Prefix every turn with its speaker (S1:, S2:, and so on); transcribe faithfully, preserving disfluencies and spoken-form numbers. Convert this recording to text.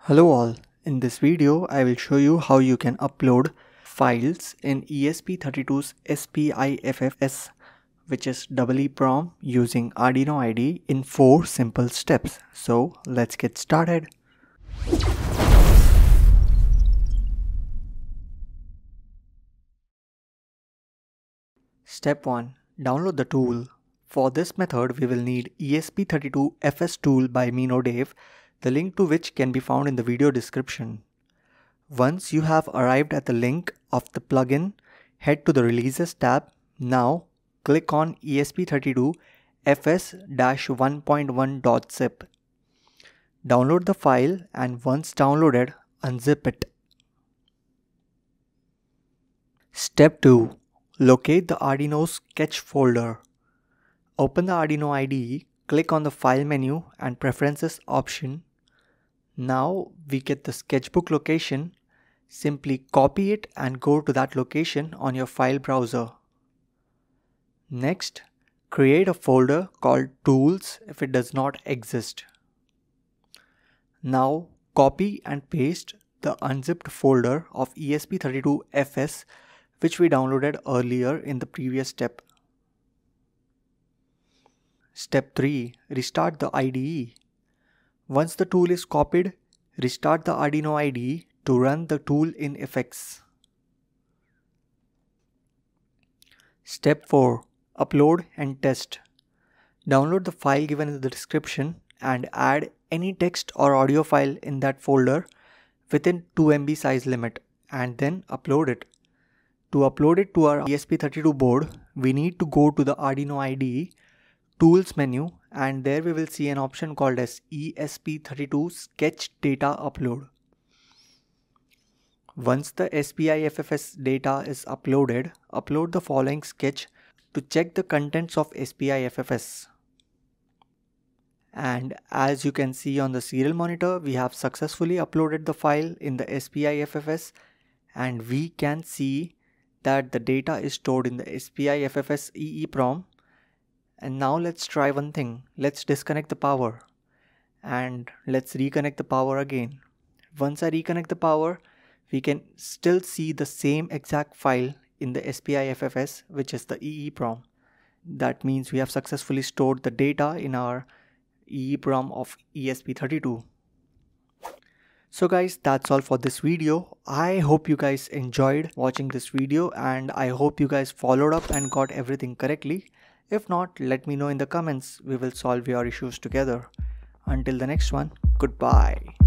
S1: Hello all, in this video I will show you how you can upload files in E S P thirty-two's SPIFFS, which is EEPROM, using Arduino I D E in four simple steps. So let's get started. Step one. Download the tool. For this method we will need E S P thirty-two F S tool by Minov, the link to which can be found in the video description. Once you have arrived at the link of the plugin, head to the Releases tab. Now click on E S P thirty-two F S one point one dot zip. Download the file and once downloaded, unzip it. Step two. Locate the Arduino sketch folder. Open the Arduino I D E, click on the File menu and Preferences option. Now we get the sketchbook location. Simply copy it and go to that location on your file browser. Next, create a folder called Tools if it does not exist. Now copy and paste the unzipped folder of E S P thirty-two F S which we downloaded earlier in the previous step. Step three. Restart the I D E. Once the tool is copied, restart the Arduino I D E to run the tool in effects. Step four. Upload and test. Download the file given in the description and add any text or audio file in that folder within two M B size limit and then upload it. To upload it to our E S P thirty-two board, we need to go to the Arduino I D E Tools menu, and there we will see an option called as E S P thirty-two Sketch Data Upload. Once the SPIFFS data is uploaded, upload the following sketch to check the contents of SPIFFS. And as you can see on the serial monitor, we have successfully uploaded the file in the SPIFFS, and we can see that the data is stored in the SPIFFS EEPROM. And now let's try one thing. Let's disconnect the power and let's reconnect the power again. Once I reconnect the power, we can still see the same exact file in the SPIFFS, which is the EEPROM. That means we have successfully stored the data in our EEPROM of E S P thirty-two. So guys, that's all for this video. I hope you guys enjoyed watching this video and I hope you guys followed up and got everything correctly. If not, let me know in the comments. We will solve your issues together. Until the next one, goodbye.